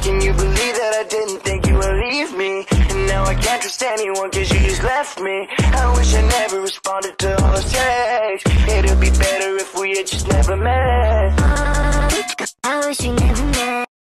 Can you believe that I didn't think you would leave me? And now I can't trust anyone cause you just left me. I wish I never responded to all those texts. It'd be better if we had just never met. I wish we never met.